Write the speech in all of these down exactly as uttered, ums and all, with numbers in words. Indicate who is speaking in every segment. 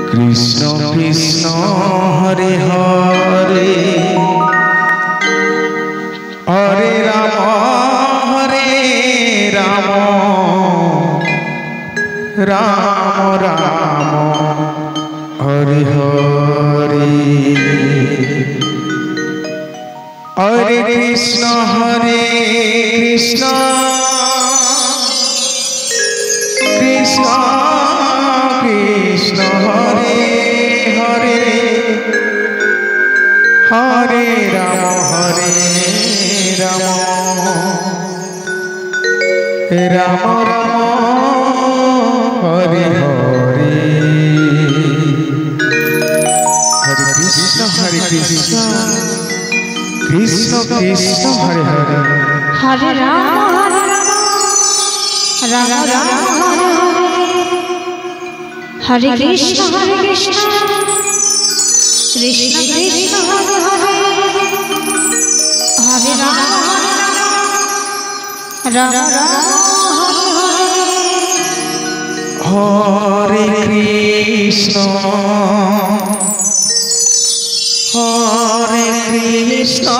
Speaker 1: Krishna Krishna Hare Hare Hare Ram Hare Ram Ram Ram Hare Hare Hare Krishna Hare Krishna Krishna Krishna Hare Hare Hare Ram Hare Ram Ram Ram Hare Hare Hare Krishna Hare Krishna Krishna Krishna Hare Hare
Speaker 2: Hare Ram Hare Ram Ram Ram Hare Krishna Hare Krishna Krishna Krishna Hare Hare Hare Ram Ram Ram
Speaker 1: Hare Krishna Hare Krishna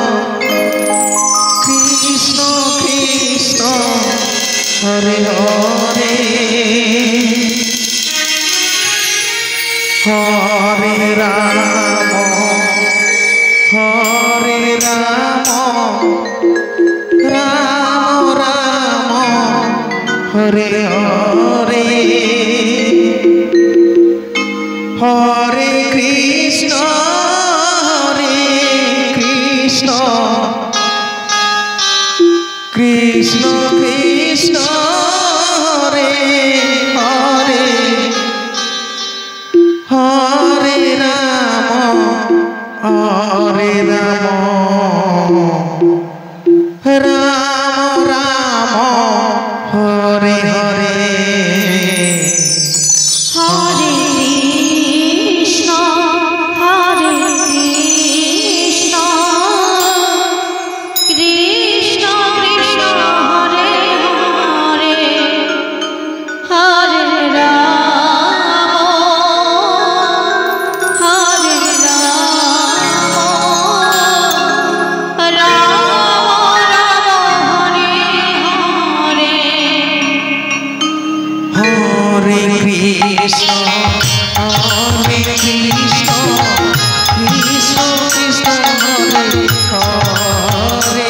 Speaker 1: Krishna Krishna Hare Hare Hare Ram Hare Ram Ram Ram Hare Hare Hare Krishna Hare Krishna Krishna Krishna Hare Hare Hare Ram Hare Ram Ram Ram Hare Hare
Speaker 2: Hare Krishna Hare Krishna Krishna Krishna Hare Hare Hare Ram Hare Ram Ram Ram Hare Hare
Speaker 1: Hare Krishna Hare Krishna Krishna Krishna Hare Hare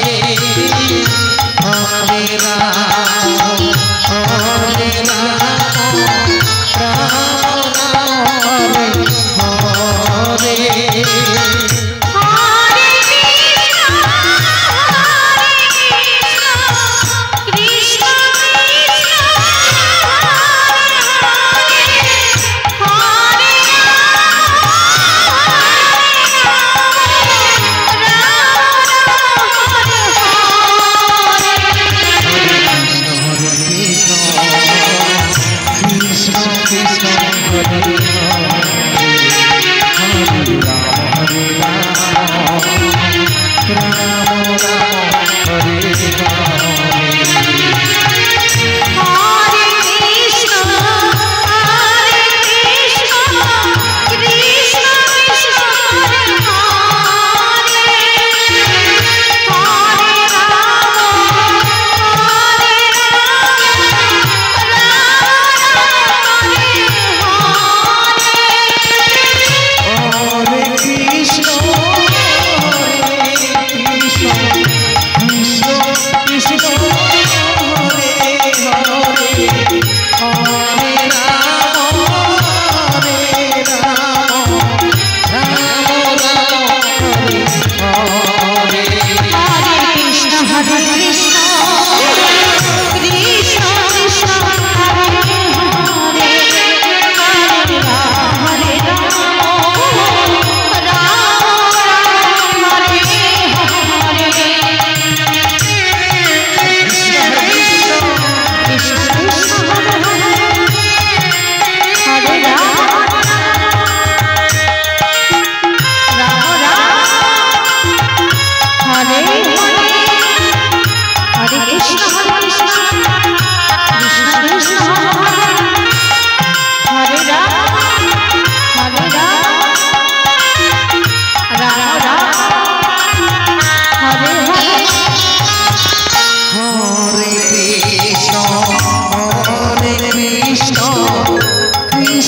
Speaker 1: Hare Ram Hare Ram Ram Ram Hare Hare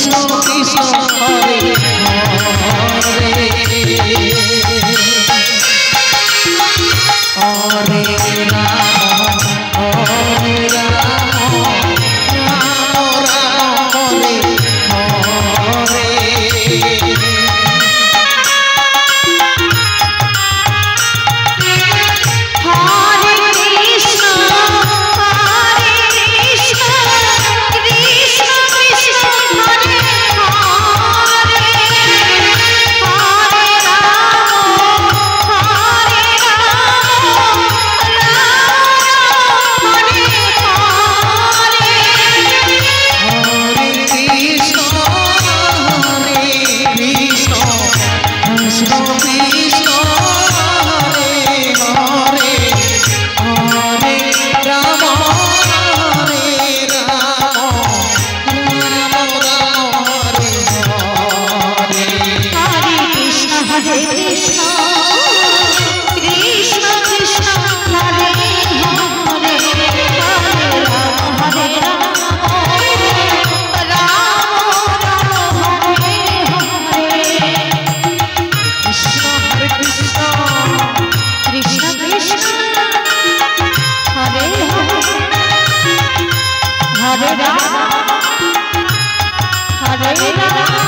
Speaker 2: Hare Rama, Hare Rama.